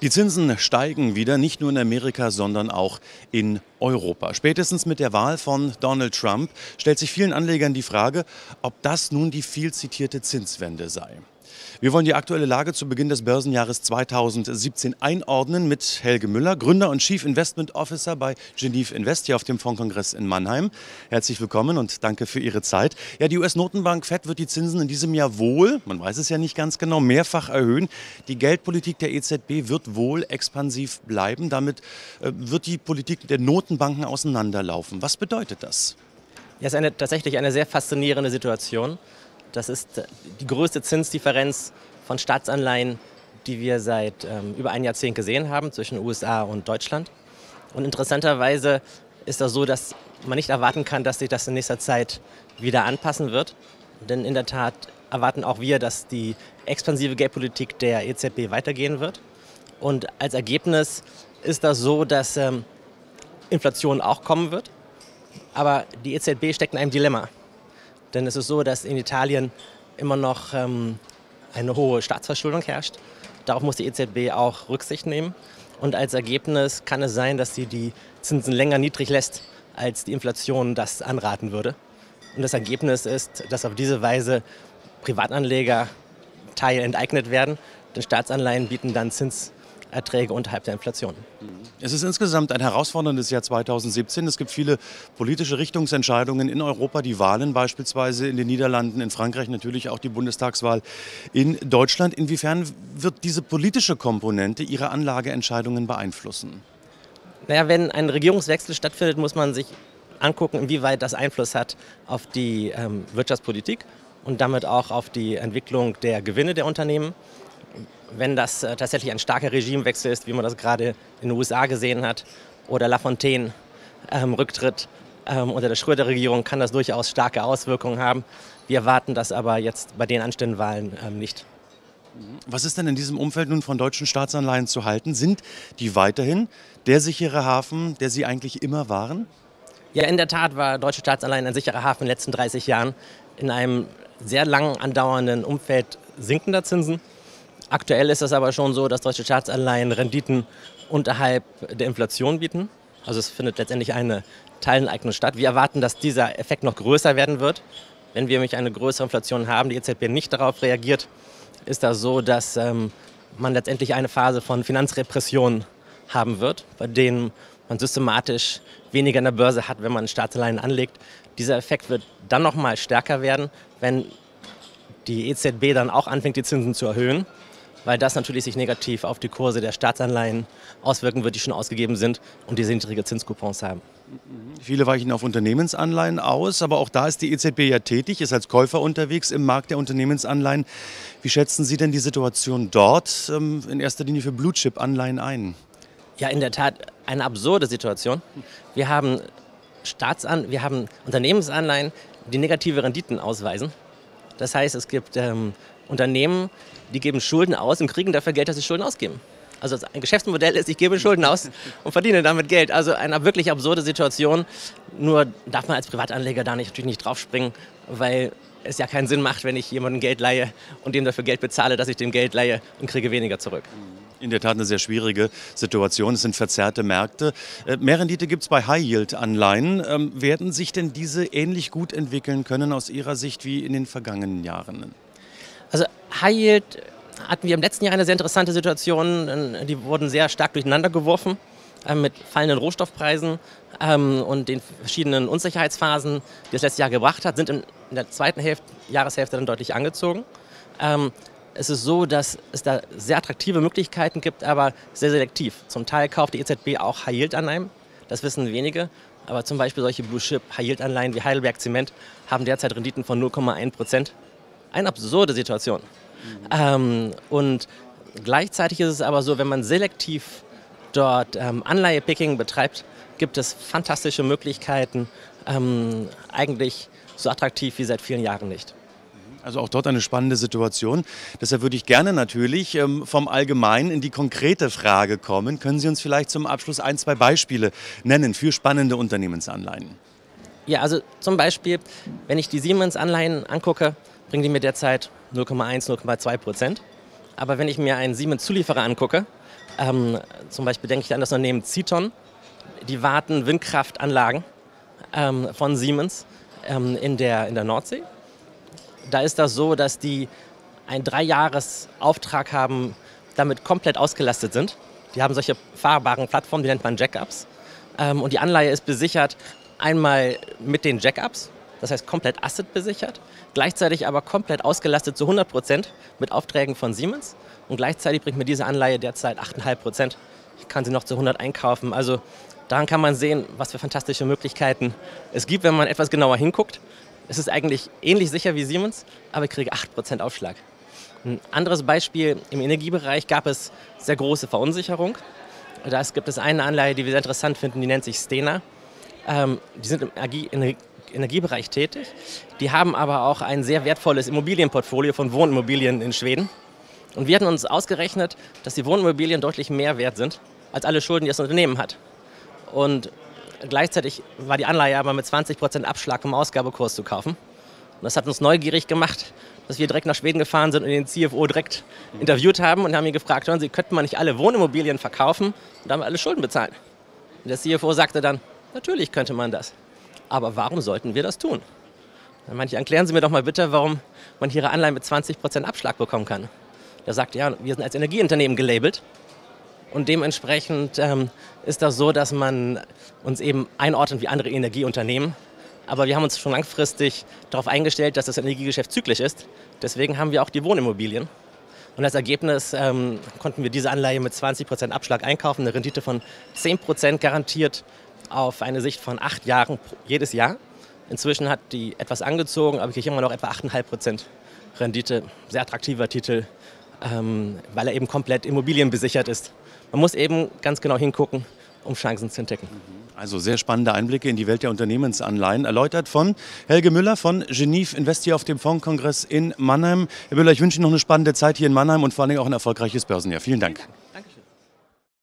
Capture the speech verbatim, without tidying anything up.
Die Zinsen steigen wieder, nicht nur in Amerika, sondern auch in Europa. Spätestens mit der Wahl von Donald Trump stellt sich vielen Anlegern die Frage, ob das nun die viel zitierte Zinswende sei. Wir wollen die aktuelle Lage zu Beginn des Börsenjahres zweitausendsiebzehn einordnen mit Helge Müller, Gründer und Chief Investment Officer bei Geneve Invest hier auf dem Fondskongress in Mannheim. Herzlich willkommen und danke für Ihre Zeit. Ja, die U S-Notenbank Fed wird die Zinsen in diesem Jahr wohl, man weiß es ja nicht ganz genau, mehrfach erhöhen. Die Geldpolitik der E Z B wird wohl expansiv bleiben. Damit äh, wird die Politik der Notenbanken auseinanderlaufen. Was bedeutet das? Ja, es ist eine, tatsächlich eine sehr faszinierende Situation. Das ist die größte Zinsdifferenz von Staatsanleihen, die wir seit ähm, über ein Jahrzehnt gesehen haben zwischen U S A und Deutschland. Und interessanterweise ist das so, dass man nicht erwarten kann, dass sich das in nächster Zeit wieder anpassen wird. Denn in der Tat erwarten auch wir, dass die expansive Geldpolitik der E Z B weitergehen wird. Und als Ergebnis ist das so, dass ähm, Inflation auch kommen wird. Aber die E Z B steckt in einem Dilemma. Denn es ist so, dass in Italien immer noch ähm, eine hohe Staatsverschuldung herrscht. Darauf muss die E Z B auch Rücksicht nehmen. Und als Ergebnis kann es sein, dass sie die Zinsen länger niedrig lässt, als die Inflation das anraten würde. Und das Ergebnis ist, dass auf diese Weise Privatanleger teilenteignet werden. Denn Staatsanleihen bieten dann Zinserträge unterhalb der Inflation. Es ist insgesamt ein herausforderndes Jahr zweitausendsiebzehn. Es gibt viele politische Richtungsentscheidungen in Europa, die Wahlen beispielsweise in den Niederlanden, in Frankreich, natürlich auch die Bundestagswahl in Deutschland. Inwiefern wird diese politische Komponente Ihre Anlageentscheidungen beeinflussen? Naja, wenn ein Regierungswechsel stattfindet, muss man sich angucken, inwieweit das Einfluss hat auf die ähm, Wirtschaftspolitik und damit auch auf die Entwicklung der Gewinne der Unternehmen. Wenn das äh, tatsächlich ein starker Regimewechsel ist, wie man das gerade in den U S A gesehen hat, oder Lafontaine ähm, Rücktritt ähm, unter der Schröder-Regierung, kann das durchaus starke Auswirkungen haben. Wir erwarten das aber jetzt bei den anstehenden Wahlen ähm, nicht. Was ist denn in diesem Umfeld nun von deutschen Staatsanleihen zu halten? Sind die weiterhin der sichere Hafen, der sie eigentlich immer waren? Ja, in der Tat war deutsche Staatsanleihen ein sicherer Hafen in den letzten dreißig Jahren in einem sehr lang andauernden Umfeld sinkender Zinsen. Aktuell ist es aber schon so, dass deutsche Staatsanleihen Renditen unterhalb der Inflation bieten. Also es findet letztendlich eine Teileneignung statt. Wir erwarten, dass dieser Effekt noch größer werden wird. Wenn wir nämlich eine größere Inflation haben, die E Z B nicht darauf reagiert, ist das so, dass ähm, man letztendlich eine Phase von Finanzrepression haben wird, bei denen man systematisch weniger an der Börse hat, wenn man Staatsanleihen anlegt. Dieser Effekt wird dann noch mal stärker werden, wenn die E Z B dann auch anfängt, die Zinsen zu erhöhen, weil das natürlich sich negativ auf die Kurse der Staatsanleihen auswirken wird, die schon ausgegeben sind und diese niedrige Zinscoupons haben. Viele weichen auf Unternehmensanleihen aus, aber auch da ist die E Z B ja tätig, ist als Käufer unterwegs im Markt der Unternehmensanleihen. Wie schätzen Sie denn die Situation dort ähm, in erster Linie für Blue-Chip-Anleihen ein? Ja, in der Tat eine absurde Situation. Wir haben, Staatsan wir haben Unternehmensanleihen, die negative Renditen ausweisen. Das heißt, es gibt ähm, Unternehmen, die geben Schulden aus und kriegen dafür Geld, dass sie Schulden ausgeben. Also ein Geschäftsmodell ist, ich gebe Schulden aus und verdiene damit Geld. Also eine wirklich absurde Situation. Nur darf man als Privatanleger da nicht, natürlich nicht draufspringen, weil es ja keinen Sinn macht, wenn ich jemandem Geld leihe und dem dafür Geld bezahle, dass ich dem Geld leihe und kriege weniger zurück. In der Tat eine sehr schwierige Situation. Es sind verzerrte Märkte. Mehr Rendite gibt es bei High-Yield-Anleihen. Ähm, werden sich denn diese ähnlich gut entwickeln können aus Ihrer Sicht wie in den vergangenen Jahren? Also High Yield hatten wir im letzten Jahr eine sehr interessante Situation. Die wurden sehr stark durcheinander geworfen äh, mit fallenden Rohstoffpreisen ähm, und den verschiedenen Unsicherheitsphasen, die das letzte Jahr gebracht hat, sind in, in der zweiten Hälfte, Jahreshälfte dann deutlich angezogen. Ähm, es ist so, dass es da sehr attraktive Möglichkeiten gibt, aber sehr selektiv. Zum Teil kauft die E Z B auch High Yield Anleihen, das wissen wenige. Aber zum Beispiel solche Blue Chip High Yield Anleihen wie Heidelberg Zement haben derzeit Renditen von null Komma eins Prozent. Eine absurde Situation. Mhm. Ähm, und gleichzeitig ist es aber so, wenn man selektiv dort ähm, Anleihe-Picking betreibt, gibt es fantastische Möglichkeiten, ähm, eigentlich so attraktiv wie seit vielen Jahren nicht. Also auch dort eine spannende Situation. Deshalb würde ich gerne natürlich ähm, vom Allgemeinen in die konkrete Frage kommen. Können Sie uns vielleicht zum Abschluss ein, zwei Beispiele nennen für spannende Unternehmensanleihen? Ja, also zum Beispiel, wenn ich die Siemens-Anleihen angucke, bringen die mir derzeit null Komma eins, null Komma zwei Prozent. Aber wenn ich mir einen Siemens-Zulieferer angucke, Ähm, zum Beispiel denke ich an das Unternehmen Ziton. Die warten Windkraftanlagen ähm, von Siemens ähm, in der, in der Nordsee. Da ist das so, dass die einen Dreijahres-Auftrag haben, damit komplett ausgelastet sind. Die haben solche fahrbaren Plattformen, die nennt man Jackups. Ähm, und die Anleihe ist besichert einmal mit den Jackups, das heißt komplett Asset besichert, gleichzeitig aber komplett ausgelastet zu hundert Prozent mit Aufträgen von Siemens. Und gleichzeitig bringt mir diese Anleihe derzeit acht Komma fünf Prozent. Ich kann sie noch zu hundert einkaufen. Also daran kann man sehen, was für fantastische Möglichkeiten es gibt, wenn man etwas genauer hinguckt. Es ist eigentlich ähnlich sicher wie Siemens, aber ich kriege acht Prozent Aufschlag. Ein anderes Beispiel, im Energiebereich gab es sehr große Verunsicherung. Da gibt es eine Anleihe, die wir sehr interessant finden, die nennt sich Stena. Ähm, die sind im Energie Energiebereich tätig. Die haben aber auch ein sehr wertvolles Immobilienportfolio von Wohnimmobilien in Schweden. Und wir hatten uns ausgerechnet, dass die Wohnimmobilien deutlich mehr wert sind als alle Schulden, die das Unternehmen hat. Und gleichzeitig war die Anleihe aber mit zwanzig Prozent Abschlag vom Ausgabekurs zu kaufen. Und das hat uns neugierig gemacht, dass wir direkt nach Schweden gefahren sind und den C F O direkt interviewt haben und haben ihn gefragt, hören Sie, könnten wir nicht alle Wohnimmobilien verkaufen und damit alle Schulden bezahlen? Und der C F O sagte dann, natürlich könnte man das. Aber warum sollten wir das tun? Dann meinte ich, erklären Sie mir doch mal bitte, warum man hier Ihre Anleihen mit zwanzig Prozent Abschlag bekommen kann. Der sagte, ja, wir sind als Energieunternehmen gelabelt und dementsprechend ähm, ist das so, dass man uns eben einordnet wie andere Energieunternehmen. Aber wir haben uns schon langfristig darauf eingestellt, dass das Energiegeschäft zyklisch ist. Deswegen haben wir auch die Wohnimmobilien. Und als Ergebnis ähm, konnten wir diese Anleihe mit zwanzig Prozent Abschlag einkaufen, eine Rendite von zehn Prozent garantiert auf eine Sicht von acht Jahren jedes Jahr. Inzwischen hat die etwas angezogen, aber ich kriege immer noch etwa acht Komma fünf Prozent Rendite. Sehr attraktiver Titel, ähm, weil er eben komplett immobilienbesichert ist. Man muss eben ganz genau hingucken, um Chancen zu entdecken. Also sehr spannende Einblicke in die Welt der Unternehmensanleihen, erläutert von Helge Müller von Geneve Invest hier auf dem Fondskongress in Mannheim. Herr Müller, ich wünsche Ihnen noch eine spannende Zeit hier in Mannheim und vor allem auch ein erfolgreiches Börsenjahr. Vielen Dank. Danke.